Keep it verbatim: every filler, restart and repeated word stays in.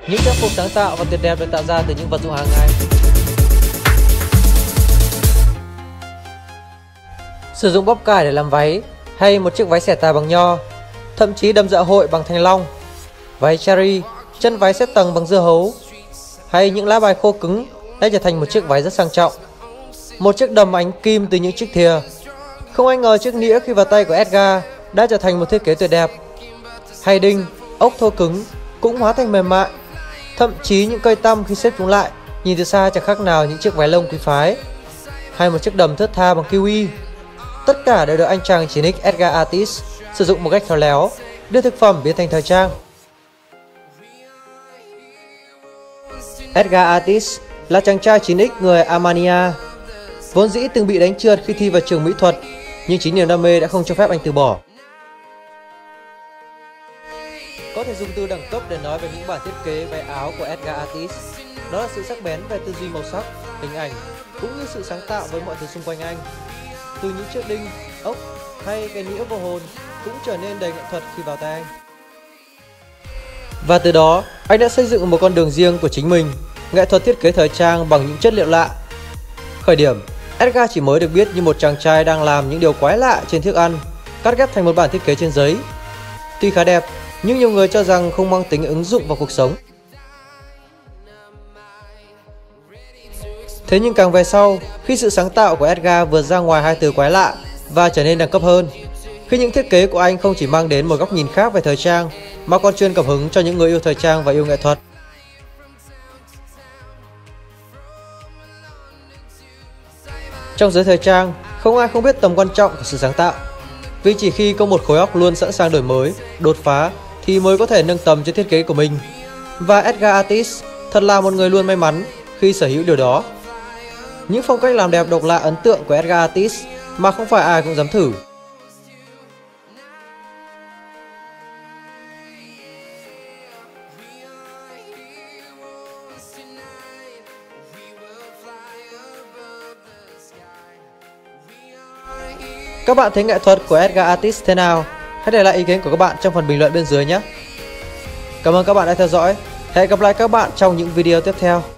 Những trang phục sáng tạo và tuyệt đẹp được tạo ra từ những vật dụng hàng ngày. Sử dụng bóp cải để làm váy, hay một chiếc váy xẻ tà bằng nho, thậm chí đầm dạ hội bằng thanh long, váy cherry, chân váy xếp tầng bằng dưa hấu, hay những lá bài khô cứng đã trở thành một chiếc váy rất sang trọng. Một chiếc đầm ánh kim từ những chiếc thìa. Không ai ngờ chiếc nĩa khi vào tay của Edgar đã trở thành một thiết kế tuyệt đẹp. Hay đinh, ốc thô cứng cũng hóa thành mềm mại. Thậm chí những cây tăm khi xếp chúng lại nhìn từ xa chẳng khác nào những chiếc váy lông quý phái. Hay một chiếc đầm thướt tha bằng kiwi. Tất cả đều được anh chàng chỉ nick Edgar Artis sử dụng một cách khéo léo, đưa thực phẩm biến thành thời trang. Edgar Artis là chàng trai chín x người Armenia, vốn dĩ từng bị đánh trượt khi thi vào trường mỹ thuật, nhưng chính niềm đam mê đã không cho phép anh từ bỏ. Có thể dùng từ đẳng cấp để nói về những bản thiết kế váy áo của Edgar Artis. Đó là sự sắc bén về tư duy màu sắc, hình ảnh, cũng như sự sáng tạo với mọi thứ xung quanh anh. Từ những chiếc đinh, ốc hay cái nĩa vô hồn cũng trở nên đầy nghệ thuật khi vào tay anh. Và từ đó, anh đã xây dựng một con đường riêng của chính mình, nghệ thuật thiết kế thời trang bằng những chất liệu lạ. Khởi điểm, Edgar chỉ mới được biết như một chàng trai đang làm những điều quái lạ trên thức ăn, cắt ghép thành một bản thiết kế trên giấy. Tuy khá đẹp, nhưng nhiều người cho rằng không mang tính ứng dụng vào cuộc sống. Thế nhưng càng về sau, khi sự sáng tạo của Edgar vượt ra ngoài hai từ quái lạ và trở nên đẳng cấp hơn, khi những thiết kế của anh không chỉ mang đến một góc nhìn khác về thời trang, mà còn truyền cảm hứng cho những người yêu thời trang và yêu nghệ thuật. Trong giới thời trang, không ai không biết tầm quan trọng của sự sáng tạo. Vì chỉ khi có một khối óc luôn sẵn sàng đổi mới, đột phá thì mới có thể nâng tầm cho thiết kế của mình. Và Edgar Artis thật là một người luôn may mắn khi sở hữu điều đó. Những phong cách làm đẹp độc lạ ấn tượng của Edgar Artis mà không phải ai cũng dám thử. Các bạn thấy nghệ thuật của Edgar Artis thế nào? Hãy để lại ý kiến của các bạn trong phần bình luận bên dưới nhé. Cảm ơn các bạn đã theo dõi. Hẹn gặp lại các bạn trong những video tiếp theo.